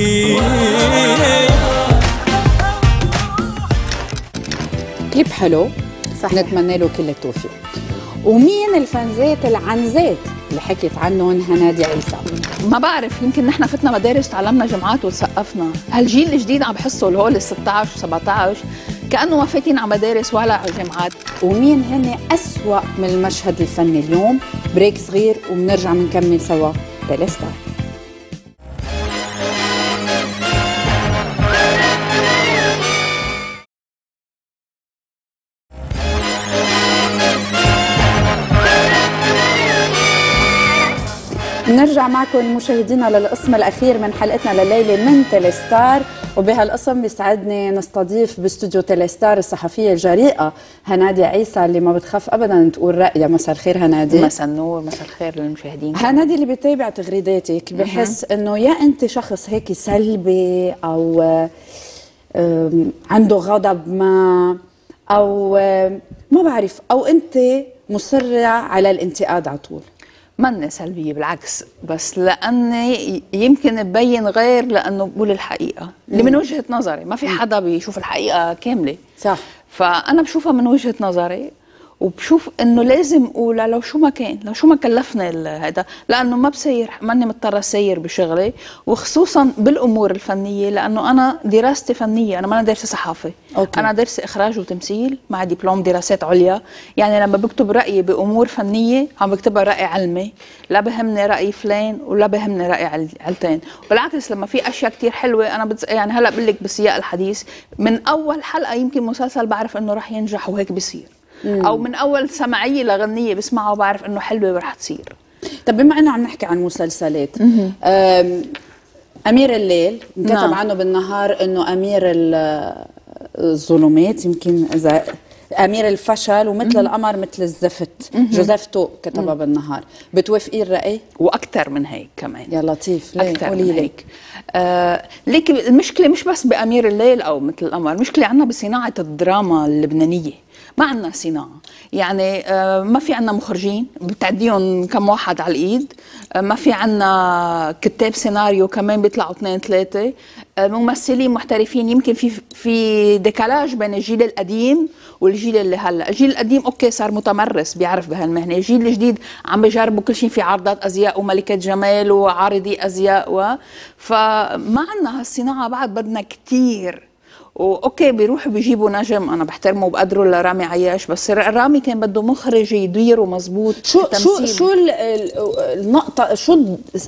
كليب حلو، صح، نتمنى له كل التوفيق. ومين الفنزات العنزات اللي حكيت عنهم هنادي عيسى؟ ما بعرف، يمكن نحن فتنا مدارس تعلمنا جامعات وتسقفنا. هالجيل الجديد عم بحسه اللي هو ال ستة عشر سبعة عشر كأنه ما فاتين على مدارس ولا على جامعات. ومين هن أسوأ من المشهد الفني اليوم؟ بريك صغير وبنرجع بنكمل سوا تيليستار. نرجع معكم مشاهدينا للقسم الأخير من حلقتنا لليلة من تيليستار، وبهالقسم بيسعدني نستضيف باستوديو تيليستار الصحفية الجريئة هنادي عيسى اللي ما بتخاف أبدا تقول رأيها. مساء الخير هنادي. مساء النور، مساء الخير للمشاهدين. هنادي اللي بيتابع تغريداتك بحس إنه يا أنت شخص هيك سلبي أو عنده غضب ما أو ما بعرف، أو أنت مصرة على الانتقاد على طول. مني سلبية بالعكس، بس لأني يمكن تبين غير لأنه بقول الحقيقة اللي من وجهة نظري. ما في حدا بيشوف الحقيقة كاملة، صح، فأنا بشوفها من وجهة نظري، وبشوف انه لازم اقولها لو شو ما كان، لو شو ما كلفني هذا، لانه ما بسير، ماني مضطره اسير بشغلي، وخصوصا بالامور الفنيه، لانه انا دراستي فنيه، انا ما دارسه صحافه. أوكي. انا دارسه اخراج وتمثيل مع دبلوم دراسات عليا، يعني لما بكتب رايي بامور فنيه عم بكتبها راي علمي، لا بهمني راي فلان ولا بهمني راي علتين. بالعكس لما في اشياء كثير حلوه انا بتز... يعني هلا بقول لك بسياق الحديث من اول حلقه يمكن مسلسل بعرف انه رح ينجح وهيك بصير، مم. او من اول سمعيه لغنيه بسمعها وبعرف انه حلوه ورح تصير. طب بما انه عم نحكي عن مسلسلات، امير الليل انكتب نعم. عنه بالنهار انه امير الظلمات، يمكن اذا امير الفشل، ومثل مم. القمر مثل الزفت. مم. جوزيف تو كتبها بالنهار، بتوافقي الراي؟ واكثر من هيك كمان. يا لطيف، ليه؟ اكثر من هيك. آه ليك المشكله مش بس بامير الليل او مثل القمر، المشكله عندنا بصناعه الدراما اللبنانيه. ما عندنا صناعة، يعني آه ما في عندنا مخرجين بتعديهم كم واحد على الايد، آه ما في عندنا كتاب سيناريو كمان بيطلعوا اثنين ثلاثة، آه ممثلين محترفين. يمكن في في ديكالاج بين الجيل القديم والجيل اللي هلا. الجيل القديم اوكي صار متمرس بيعرف بهالمهنة، الجيل الجديد عم بيجربوا كل شيء، في عرضات ازياء وملكة جمال وعارضي ازياء، و فما عندنا هالصناعة بعد، بدنا كتير. واوكي بيروحوا بيجيبوا نجم انا بحترمه وبقدره لرامي عياش، بس رامي كان بده مخرج يديره مزبوط. شو شو شو النقطه، شو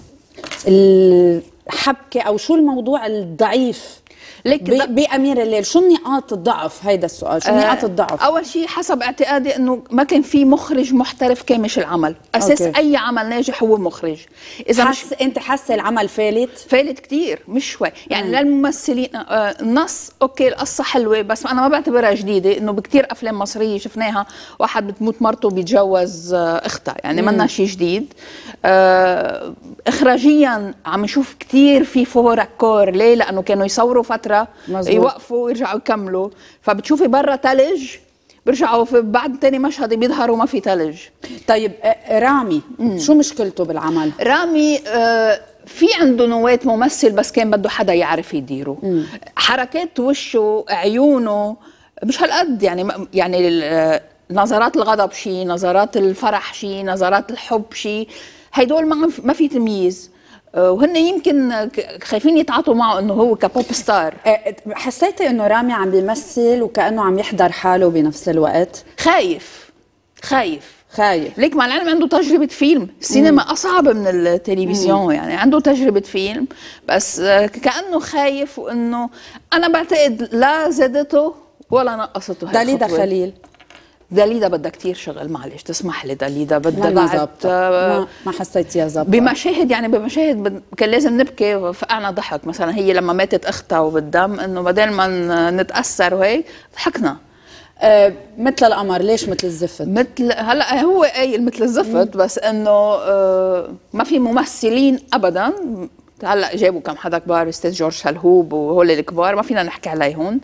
الحبكه او شو الموضوع الضعيف بأمير الليل؟ شو نقاط الضعف؟ هيدا السؤال، شو نقاط الضعف؟ اول شيء حسب اعتقادي انه ما كان في مخرج محترف كامش العمل. اساس أوكي. اي عمل ناجح هو مخرج. اذا حس مش انت حاسه العمل فالت؟ فالت كثير مش شوي، يعني مم. للممثلين آه النص اوكي القصه حلوه، بس انا ما بعتبرها جديده، انه بكثير افلام مصريه شفناها واحد بتموت مرته بيتجوز آه اختها، يعني منا شيء جديد. آه اخراجيا عم نشوف كثير في فور كور. ليه؟ لانه كانوا يصوروا فتره مزبوط. يوقفوا ويرجعوا يكملوا، فبتشوفي برا ثلج بيرجعوا في بعد تاني مشهد بيظهروا ما في ثلج. طيب رامي مم. شو مشكلته بالعمل؟ رامي آه في عنده نواة ممثل، بس كان بده حدا يعرف يديره. مم. حركات وشه، عيونه مش هالقد، يعني يعني نظرات الغضب شيء، نظرات الفرح شيء، نظرات الحب شيء، هيدول ما في تمييز. وهن يمكن خايفين يتعاطوا معه انه هو كبوب ستار. حسيتي انه رامي عم بيمثل وكانه عم يحضر حاله بنفس الوقت؟ خايف خايف خايف ليك، مع العلم عنده تجربه فيلم، السينما مم. اصعب من التلفزيون، مم. يعني عنده تجربه فيلم، بس كانه خايف، وانه انا بعتقد لا زادته ولا نقصته. داليدا خليل داليدا بدها كتير شغل، معلش تسمح لي داليدا بدها ما بعد ما, ما حسيتيها ظابطه بمشاهد، يعني بمشاهد بد... كان لازم نبكي فقعنا ضحك. مثلا هي لما ماتت اختها وبالدم، انه بدل ما نتاثر وهيك ضحكنا. آه مثل القمر، ليش مثل الزفت؟ مثل هلا هو قايل مثل الزفت، بس انه آه ما في ممثلين ابدا. هلا جابوا كم حدا كبار، استاذ جورج هلهوب وهول الكبار ما فينا نحكي عليهم.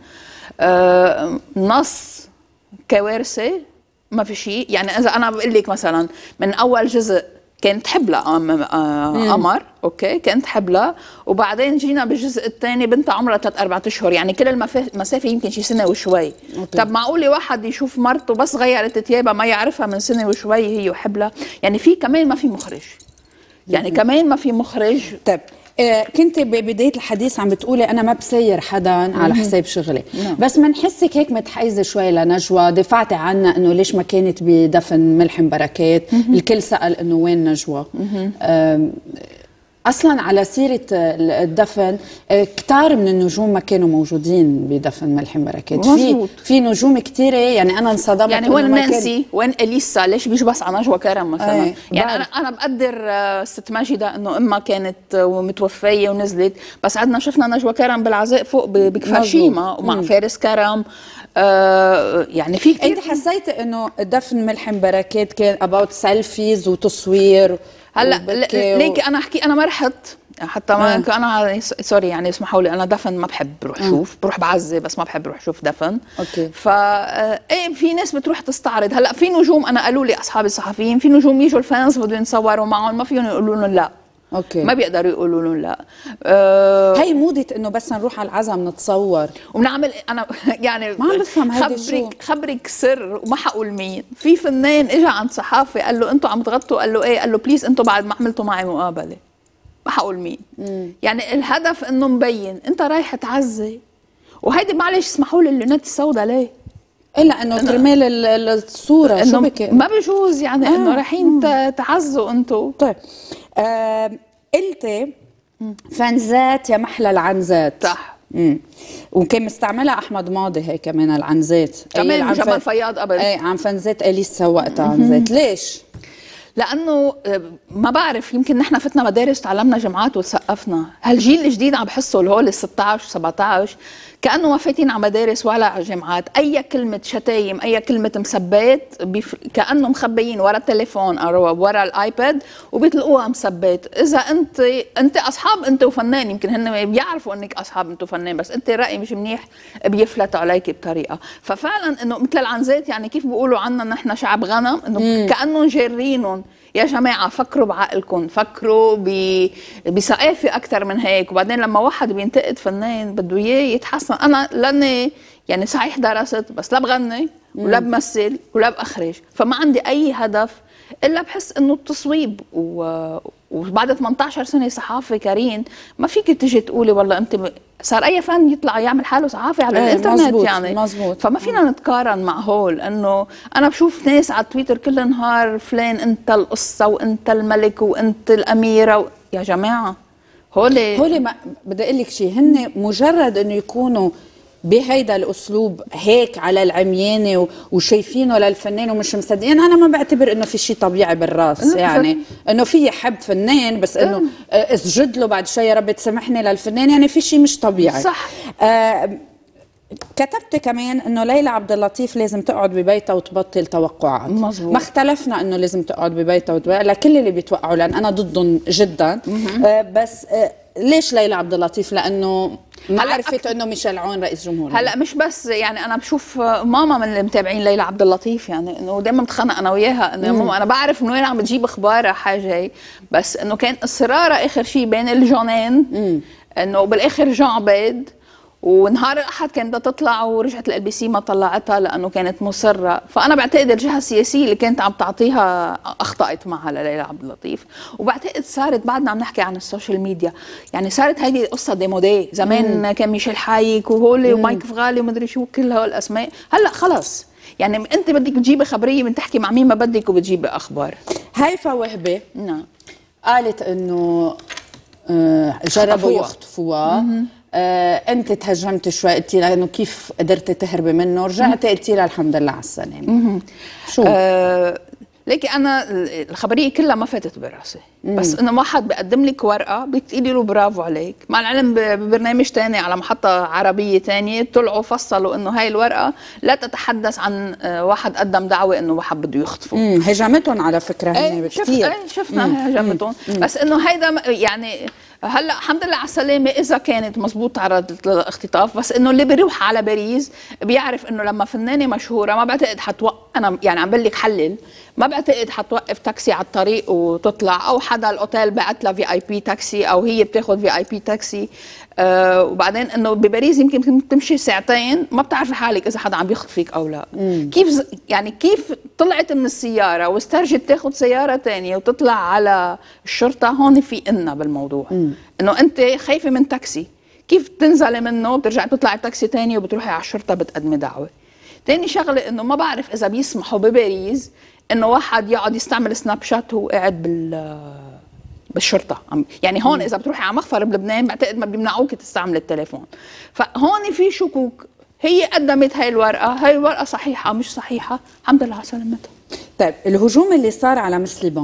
آه نص كوارثه ما في شيء. يعني اذا انا بقول لك مثلا من اول جزء كانت حبلة قمر، اوكي كانت حبلة، وبعدين جينا بالجزء الثاني بنتها عمرها ثلاث اربع اشهر، يعني كل المسافه يمكن شي سنه وشوي. طب معقوله واحد يشوف مرته بس غيرت ثيابها ما يعرفها من سنه وشوي هي وحبلة؟ يعني في كمان ما في مخرج، يعني كمان ما في مخرج. طيب آه كنت ببدايه الحديث عم بتقولي انا ما بسير حدا على حساب شغلي، مم. بس منحسك هيك متحيزه شوي لنجوى، دفعتي عنا انه ليش ما كانت بدفن ملحم بركات، مم. الكل سال انه وين نجوى. آه اصلا على سيره الدفن كتار من النجوم ما كانوا موجودين بدفن ملحم بركات، في في نجوم كثيره، يعني انا انصدمت. يعني وين نانسي، وين اليسا، ليش بيجوا بس على نجوى كرم مثلا؟ أي. يعني انا انا بقدر ست ماجده انه امها كانت متوفيه ونزلت، بس عدنا شفنا نجوى كرم بالعزاء فوق بكفاشيما ومع مم. فارس كرم. آه يعني في كثير. انت حسيتي انه دفن ملحم بركات كان اباوت سيلفيز وتصوير؟ هلا ليكي انا احكي انا ما رحت حتى ما آه. انا سوري يعني اسمحوا لي، انا دفن ما بحب بروح اشوف، بروح بعزي بس ما بحب اروح اشوف دفن. اوكي. فا ايه في ناس بتروح تستعرض. هلا في نجوم انا قالوا لي اصحابي الصحفيين، في نجوم يجوا الفانز بدهم يتصوروا معهم ما فيهم يقولوا لهم لا. اوكي. ما بيقدروا يقولوا لهم لا. أه هي موضه انه بس نروح على العزاء بنتصور وبنعمل. انا يعني ما عم بفهم هيدا شو. خبرك خبرك سر وما حقول مين. في فنان اجى عند صحافي قال له انتم عم تغطوا، قال له ايه، قال له بليز انتم بعد ما عملتوا معي مقابله. ما حقول مين. مم. يعني الهدف انه مبين انت رايح تعزي، وهيدي معلش اسمحوا لي اللونات السوداء ليه؟ الا انه كرمال الصوره شو بك ما بجوز يعني آه. انه رايحين تعزوا انتم. طيب آه قلتي فانزات يا محلى العنزات. صح. امم وكان مستعملها احمد ماضي هي كمان العنزات، كمان جمال فياض قبل. اي عن فانزات اليسا وقتها عنزات. ليش؟ لانه ما بعرف، يمكن نحن فتنا مدارس تعلمنا جامعات وتثقفنا. هالجيل الجديد عم بحسوا اللي هو ال ستة عشر سبعة عشر كانه ما فايتين على مدارس ولا على جامعات. اي كلمه شتايم، اي كلمه مسبات بيف... كانه مخبيين ورا التليفون او ورا الايباد وبيطلقوها مسبات. اذا انت انت اصحاب انت وفنان، يمكن هن بيعرفوا انك اصحاب انت وفنان، بس انت راي مش منيح بيفلتوا عليك بطريقه. ففعلا انه مثل العنزات، يعني كيف بيقولوا عنا نحن شعب غنم، انه كانهم جارينهم. يا جماعة فكروا بعقلكم، فكروا بثقافة أكثر من هيك. وبعدين لما واحد بينتقد فنان بده إياه يتحسن. أنا لأني يعني صحيح درست بس لا بغني ولا بمثل ولا بأخرج، فما عندي أي هدف إلا بحس إنه التصويب. و... وبعد ثمانية عشر سنة صحافة كارين، ما فيك تيجي تقولي والله أنت ب... صار أي فن يطلع يعمل حاله صحافي على ايه الإنترنت. مزبوط يعني مزبوط. فما فينا نتقارن مع هول. إنه أنا بشوف ناس على تويتر كل نهار فلان أنت القصة وأنت الملك وأنت الأميرة و... يا جماعة هولي هولي ما بدي أقول لك شيء، هن مجرد إنه يكونوا بهيدا الاسلوب هيك على العميانه وشايفينه للفنان ومش مصدقين. انا ما بعتبر انه في شيء طبيعي بالراس، يعني انه في يحب فنان بس انه اسجد له بعد شوي يا رب تسامحني للفنان، يعني في شيء مش طبيعي. صح. آه كتبت كمان انه ليلى عبد اللطيف لازم تقعد ببيتها وتبطل توقعات. مزبوط. ما اختلفنا انه لازم تقعد ببيتها وتبطل لكل اللي بيتوقعوا، لان انا ضدهم جدا. آه بس آه ليش ليلى عبد اللطيف؟ لانه ما عرفت انه ميشيل عون رئيس جمهور. هلا مش بس يعني انا بشوف ماما من اللي متابعين ليلى عبد اللطيف، يعني انه دائما بتخانق انا وياها انه ماما انا بعرف من وين عم بتجيب اخبارها حاجه، بس انه كان اصرارها اخر شيء بين الجونين انه بالاخر جون عبيد، ونهار الاحد كانت بدها تطلع ورجعت الال بي سي ما طلعتها لانه كانت مصره. فانا بعتقد الجهه السياسيه اللي كانت عم تعطيها اخطات معها لليلى عبد اللطيف. وبعتقد صارت بعدنا عم نحكي عن السوشيال ميديا، يعني صارت هيدي قصه ديمودي. زمان مم. كان ميشيل حايك وهولي ومايك فغالي ومدري شو كل هول الاسماء. هلا خلص يعني انت بدك تجيبي خبريه من تحكي مع مين ما بدك وبتجيبي اخبار. هيفا وهبه نعم قالت انه جربوا يخطفوها آه انت تهجمتي شوي قلتي لها انه كيف قدرتي تهربي منه، رجعتي قلتي لها الحمد لله على السلامه. شو؟ آه ليكي انا الخبريه كلها ما فاتت براسي، بس انه واحد بيقدم لك ورقه بتقولي له برافو عليك، مع العلم ببرنامج ثاني على محطه عربيه ثانيه طلعوا فصلوا انه هاي الورقه لا تتحدث عن واحد قدم دعوه انه واحد بده يخطفه. امم هجمتهم على فكره هن كثير. اي شفنا هجمتهم، بس انه هيدا يعني هلا الحمد لله على السلامه اذا كانت مزبوط تعرضت للاختطاف، بس انه اللي بيروح على باريس بيعرف انه لما فنانه مشهوره ما بعتقد حتوقف، انا يعني عم بقول لك حلل، ما بعتقد حتوقف تاكسي على الطريق وتطلع، او حدا الاوتيل بعت لها في اي بي تاكسي او هي بتاخذ في اي بي تاكسي. آه وبعدين انه بباريس يمكن تمشي ساعتين ما بتعرفي حالك اذا حدا عم يخطفك او لا. مم. كيف يعني كيف طلعت من السياره واسترجت تاخذ سياره ثانيه وتطلع على الشرطه؟ هون في إلنا بالموضوع مم. انه انت خايفه من تاكسي، كيف تنزلي منه وبترجعي تطلعي تاكسي ثاني وبتروحي على الشرطه بتقدمي دعوه. ثاني شغله انه ما بعرف اذا بيسمحوا بباريس انه واحد يقعد يستعمل سناب شات وهو قاعد بال بالشرطه، يعني هون اذا بتروحي على مخفر بلبنان بعتقد ما بيمنعوك تستعملي التليفون. فهون في شكوك. هي قدمت هاي الورقه، هاي الورقه صحيحه مش صحيحه؟ الحمد لله على سلامتها. طيب الهجوم اللي صار على مسلبان،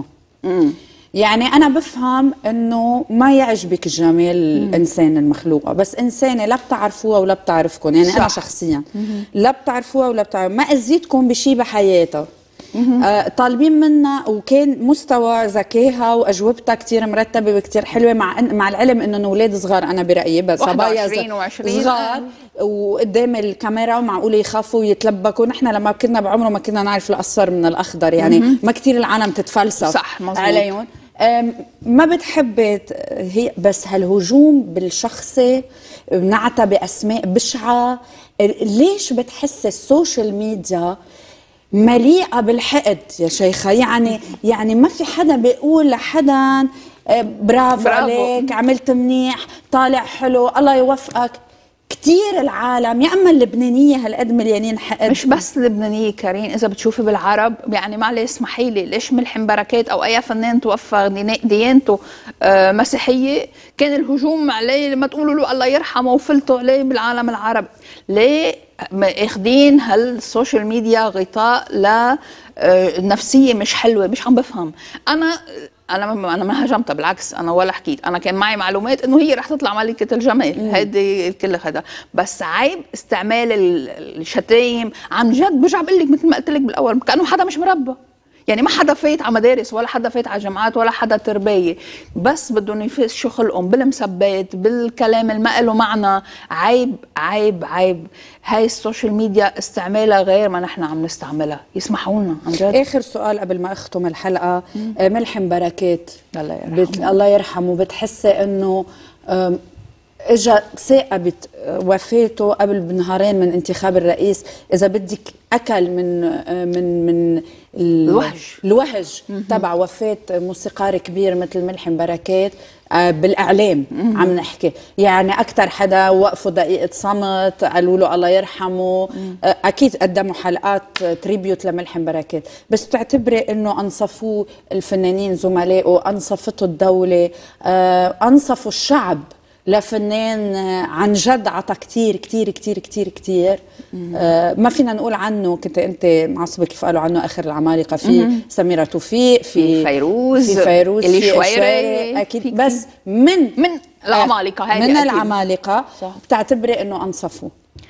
يعني انا بفهم انه ما يعجبك جمال الانسان المخلوقه، بس انسانه لا بتعرفوها ولا بتعرفكم، يعني صح. انا شخصيا لا بتعرفوها ولا بتعرف، ما اذيتكم بشيء بحياتها. آه طالبين منا، وكان مستوى ذكائها واجوبتها كثير مرتبه وكثير حلوه، مع مع العلم انه اولاد صغار انا برايي، بس صبايا صغار وقدام الكاميرا ومعقول يخافوا ويتلبكوا. نحن لما كنا بعمره ما كنا نعرف الاصفر من الاخضر، يعني مم. ما كثير العالم تتفلسف صح عليهم. ما بتحب هي، بس هالهجوم بالشخصي نعتها باسماء بشعه. ليش بتحس السوشيال ميديا مليئة بالحقد يا شيخة؟ يعني يعني ما في حدا بيقول لحدا برافو, برافو عليك، عملت منيح، طالع حلو، الله يوفقك. كتير العالم يا اما اللبنانيه هالقد مليانين حقد. مش بس اللبنانيه كارين، اذا بتشوفي بالعرب يعني معلش اسمحي لي، ليش ملحم بركات او اي فنان توفى ديانته آه مسيحيه كان الهجوم عليه لما تقولوا له الله يرحمه وفلتوا عليه بالعالم العربي؟ ليه اخذين هالسوشيال ميديا غطاء لنفسيه مش حلوه؟ مش عم بفهم. انا انا انا ما هاجمتها، بالعكس انا ولا حكيت، انا كان معي معلومات انه هي رح تطلع ملكه الجمال، هيدي الكل هذا، بس عيب استعمال الشتايم عن جد. برجع بقول لك مثل ما قلت لك بالاول، كانه حدا مش مربى، يعني ما حدا فايت على مدارس ولا حدا فايت على جامعات ولا حدا تربيه، بس بدهم يفشوا خلقهم بالمسبات بالكلام اللي ما له معنى. عيب عيب عيب. هاي السوشيال ميديا استعمالها غير ما نحن عم نستعملها، يسمحوا لنا عن جد. اخر سؤال قبل ما اختم الحلقه، مم. ملحم بركات الله يرحمه بت... الله يرحمه، بتحسي انه اجى ثاقبت وفاته قبل بنهارين من انتخاب الرئيس، اذا بدك اكل من من من الوهج الوهج تبع وفاه موسيقار كبير مثل ملحم بركات بالاعلام. مم. عم نحكي يعني اكثر حدا وقفوا دقيقه صمت، قالوا له الله يرحمه. مم. اكيد قدموا حلقات تريبيوت لملحم بركات، بس بتعتبري انه انصفوه الفنانين زملائه، انصفته الدوله، انصفوا الشعب لفنان عن جد عطى كتير كتير كتير كتير كتير؟ آه ما فينا نقول عنه، كنت انت معصبه كيف قالوا عنه اخر العمالقه، في مم. سميرة توفيق، في فيروز، في فيروز، اللي في شويري، اكيد، بس من من العمالقه هاي من العمالقه بتعتبري انه انصفوا؟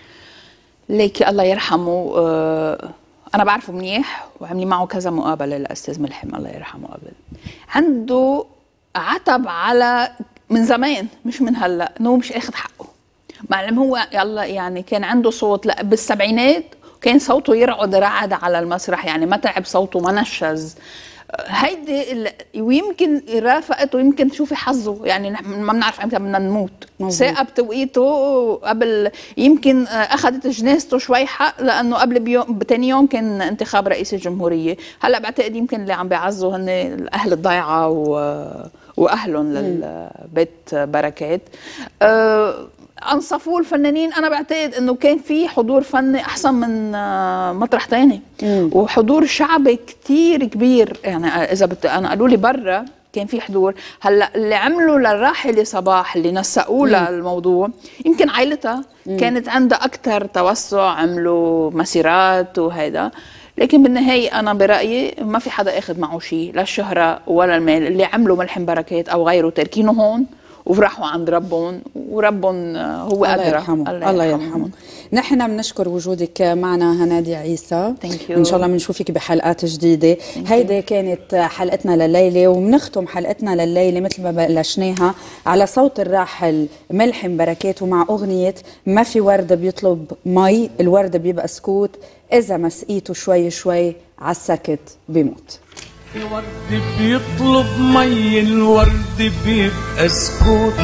ليكي الله يرحمه، آه انا بعرفه منيح وعملي معه كذا مقابله للاستاذ ملحم الله يرحمه قبل. عنده عتب على من زمان مش من هلا انه مش اخذ حقه، مع انه هو يلا يعني كان عنده صوت لا بالسبعينات كان صوته يرعد رعد على المسرح، يعني ما تعب صوته ما نشز. هيدي ويمكن رافقته، يمكن تشوفي حظه، يعني ما بنعرف امتى بدنا نموت، ثاقب توقيته قبل، يمكن اخذت جنازته شوي حق لانه قبل بيوم بتاني يوم كان انتخاب رئيس الجمهوريه. هلا بعتقد يمكن اللي عم بيعزوا هن الاهل الضيعه و واهلهم للبيت بركات. أه انصفوا الفنانين. انا بعتقد انه كان في حضور فني احسن من مطرح ثاني، وحضور شعبي كثير كبير. يعني اذا بت... انا قالوا لي برا كان في حضور. هلا اللي عملوا للراحله صباح اللي نسقوا لها الموضوع يمكن عائلتها مم. كانت عندها اكثر توسع، عملوا مسيرات وهيدا، لكن بالنهاية أنا برأيي ما في حدا أخذ معه شيء، لا الشهرة ولا المال. اللي عملوا ملحم بركات أو غيره تركينه هون وفرحوا عند ربهم، وربهم هو الله أدرى. يرحمه. الله, الله يرحمه. نحن بنشكر وجودك معنا هنادي عيسى. إن شاء الله بنشوفك بحلقات جديدة. هيدي كانت حلقتنا لليلة، وبنختم حلقتنا لليلة مثل ما بلشناها على صوت الراحل ملحم بركات ومع أغنية ما في ورد بيطلب مي، الورد بيبقى سكوت، إذا ما سقيته شوي شوي عالسكت بيموت. في ورد بيطلب مي، الورد بيبقى سكوت،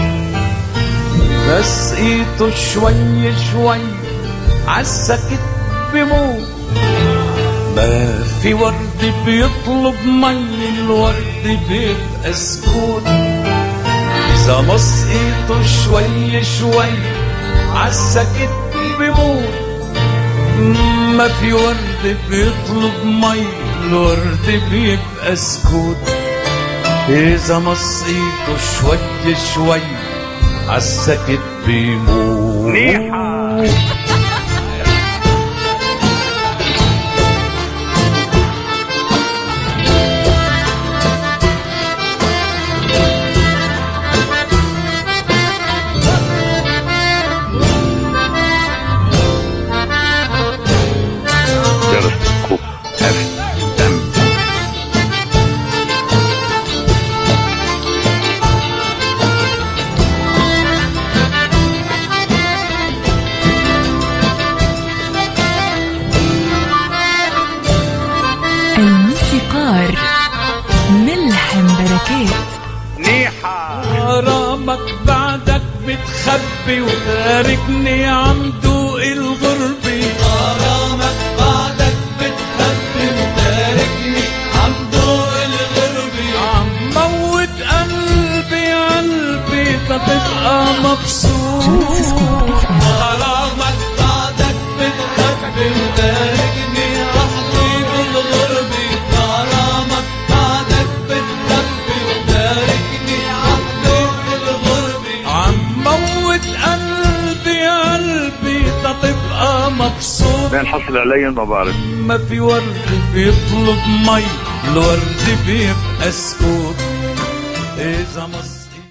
بس سقيته شوي شوي عالسكت بيموت. ما في ورد بيطلب مي، الورد بيبقى سكوت، إذا ما سقيته شوي شوي عالسكت بيموت. ما في ورد بيطلب مي، الورد بيبقى سكوت، إذا ما سقيته شوي شوي عالسكت بيموت. نيحة الموسيقار ملحم بركات. نيحة غرامك بعدك بتخبي وتاركني عم دوق الغربة. غرامك بعدك بتخبي وتاركني عم دوق الغربة. عم موت قلبي قلبي تبقى مبسوط. غرامك بعدك بتخبي وتاركني وحدي بالغربة. غرامك بعدك بتخبي وتاركني وحدي بالغربة. عم موت قلبي قلبي تبقى مبسوط. لا نحصل عليا ما بعرف. ما في ورد بيطلب مي، الورد بيبقى سكوت، إذا ما